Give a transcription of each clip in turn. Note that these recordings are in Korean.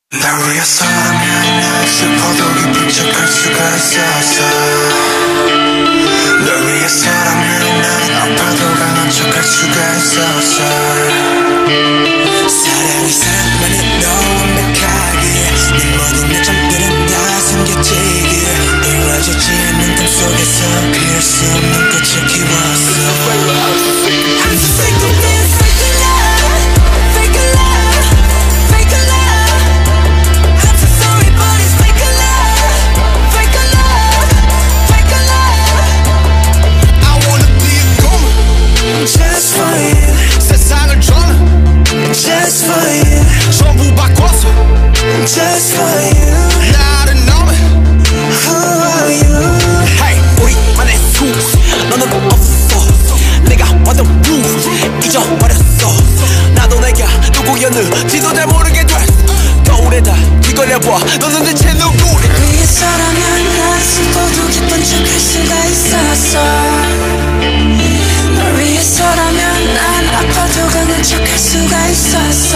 날 위해서라면 난 슬퍼도 기쁜 척할 수가 있었어. 널 위해서라면 난 아파도 강한 척할 수가 있었어. 사랑이 사랑만으로 완벽하게 네 모든 약점들은 다 숨겨지길 이루어지지 않는 꿈속에서 피울 수 없는 꽃을 키웠어. I'm so sick of this fake love, fake love, fake love. I'm so sorry but it's fake love, fake love, fake love. I wanna be a woman just for you. 세상을 전해 just for you. 전부 바꿔서 just for you. 나를 너무 who are you? Hey 우리만의 수 너는 없어. 내가 완전 proof 잊어버렸어. 나도 내가 누구였는지도 잘 모르게 됐어. 거울에다 뒤걸려봐 너는 대체 누구래. 위해서라면 난 슬퍼도 기쁜 척 할 수가 있었어. 널 위해서라면 난 아파도 강한 척 할 수가 있었어.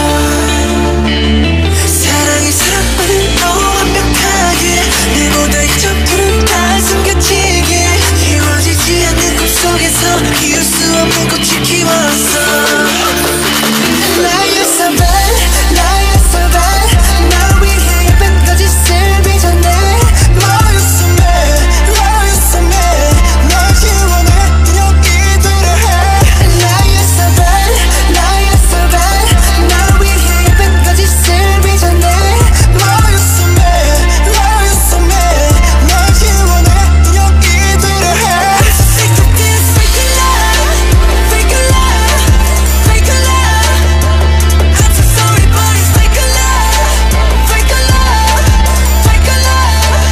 사랑이 사랑만으로 완벽하게 내 모든 약점들은 다 숨겨지게 이루어지지 않는 꿈속에서 피울 수 없는 꽃을 키웠어. 나였어 bad, 나였어 bad. 널 위해 예쁜까지 슬비잖아. 너였어 mad, 너였어 mad. 널 지원해 여기들을 해. 나였어 bad, 나였어 bad. 널 위해 예쁜까지 슬비잖아. 너였어 mad, 너였어 mad. 널 지원해 여기들을 해. I'm so sick of this fake love, fake love, fake love. I'm so sorry but it's fake love, fake love, fake love.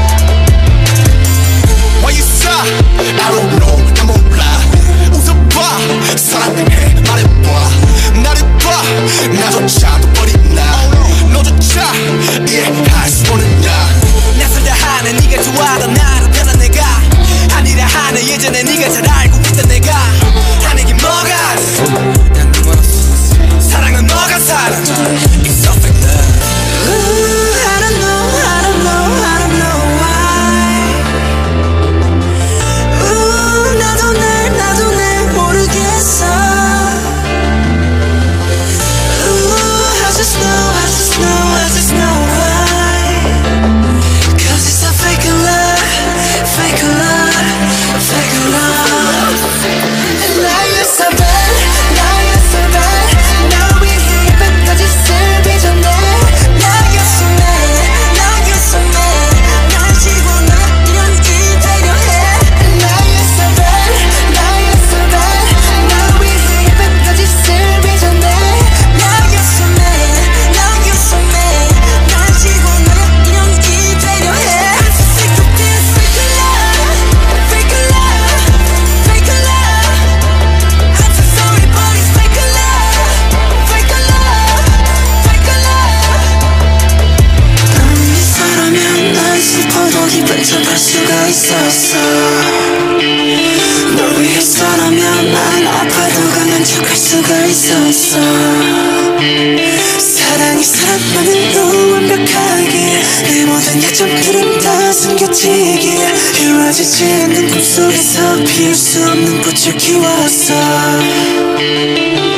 Why you sigh? I don't know. 난 몰라. 웃어봐. 사랑해. 말해봐. 나를 봐. 나조차도 버린 나. 너조차 이해할 수 없는 나. 낯설다 하네 네가 좋아하던 나를 변한 내가 아니라 하네 예전에 네가 잘 알고 있던 내가 하는 게 뭐가 난 멀었어. 사랑은 너가 사랑 It's so fake love. Ooh, I don't know, I don't know, I don't know why. Ooh, 나도 날 모르겠어. Ooh, I just know, I just know, I just know why. Cause it's a fake love, fake love, fake love. 나였어 bad, 나였어 bad. 널 위해 예쁜까지 슬비잖아. 나였어 mad, 나였어 mad. 날 지워놔 이런 이대로 해. 나였어 bad, 나였어 bad. 널 위해 예쁜까지 슬비잖아. 나였어 mad, 나였어 mad. 날 지워놔 이런 이대로 해. I'm so sick of this fake love, fake love, fake love. I'm so sorry but it's fake love, fake love, fake love. 널 위해서라면 난 슬퍼도 기쁜 척 할 수가 있었어. 널 위해서라면 난 아파도 강한 척 할 수가 있었어. 사랑이 사랑만으로 완벽하게 내 모든 약점들은 다 숨겨지게 이루어지지 않는 꿈속에서 피울 수 없는 꽃을 키웠어.